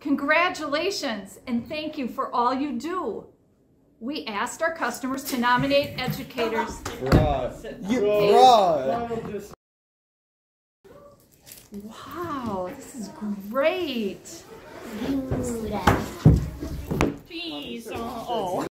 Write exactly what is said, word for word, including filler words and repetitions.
Congratulations and thank you for all you do. We asked our customers to nominate educators. Bruh. You bruh. Wow, this is great. Peace. Oh.